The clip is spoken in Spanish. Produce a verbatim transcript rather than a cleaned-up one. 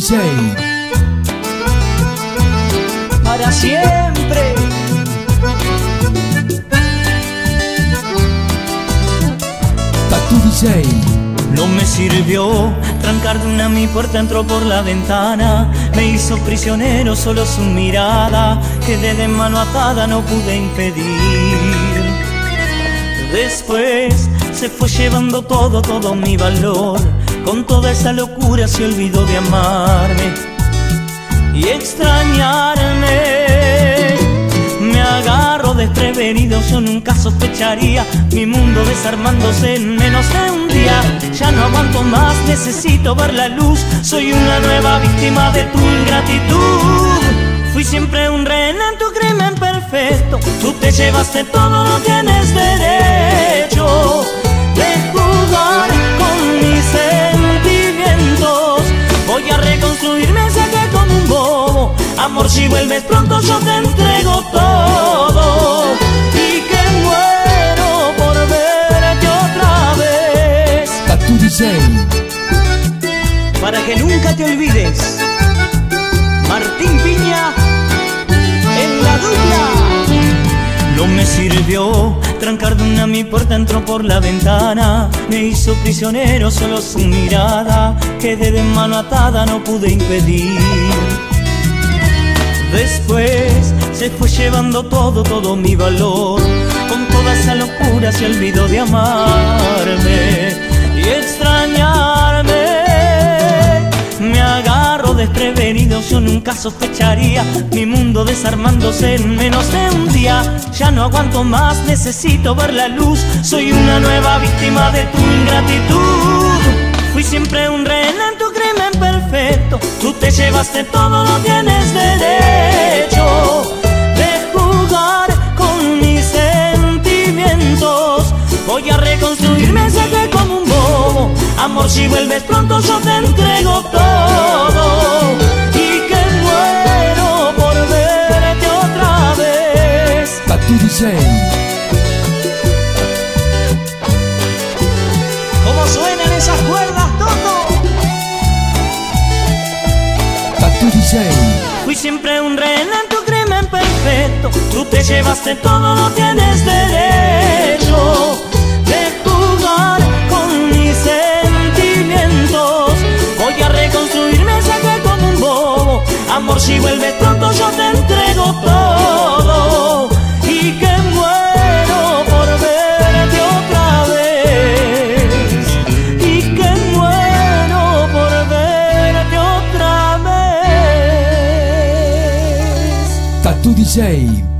D J. Para siempre. Tatu D J. No me sirvió trancar de una mi puerta, entró por la ventana. Me hizo prisionero solo su mirada. Quedé de mano atada, no pude impedir. Después se fue llevando todo, todo mi valor. Con toda esa locura se olvidó de amarme y extrañarme. Me agarro desprevenido, yo nunca sospecharía. Mi mundo desarmándose en menos de un día. Ya no aguanto más, necesito ver la luz. Soy una nueva víctima de tu ingratitud. Fui siempre un rehén en tu crimen perfecto. Tú te llevaste todo, no tienes derecho de jugar con mis sentimientos. Voy a reconstruirme, sé que como un bobo. Amor, si vuelves pronto yo te entrego todo. Y que muero por verte otra vez. Tatu D J. Para que nunca te olvides, Martín Piña en la dupla. No me sirvió trancar de una mi puerta, entró por la ventana. Me hizo prisionero solo su mirada. Quedé de mano atada, no pude impedir. Después se fue llevando todo, todo mi valor. Con toda esa locura se olvidó de amarme y extrañarme. Me agarro desprevenido, yo nunca sospecharía. Mi mundo desarmándose en menos de un día. Ya no aguanto más, necesito ver la luz. Soy una nueva víctima de tu ingratitud. Fui siempre un rehén en tu crimen perfecto. Tú te llevaste todo, no tienes derecho de jugar con mis sentimientos. Voy a reconstruirme, sé que como un bobo. Amor, si vuelves pronto yo te entrego todo. Y que muero por verte otra vez. Tatu D J. ¿Cómo suenan esas cuerdas, Toto? Tatu D J. Fui siempre un rehén en tu crimen perfecto. Tú te llevaste todo, no tienes derecho de jugar con mis sentimientos. Voy a reconstruirme, sé que como un bobo. Amor, si vuelves pronto yo te entrego todo. Y que muero por verte otra vez. Y que muero por verte otra vez. Tatu D J.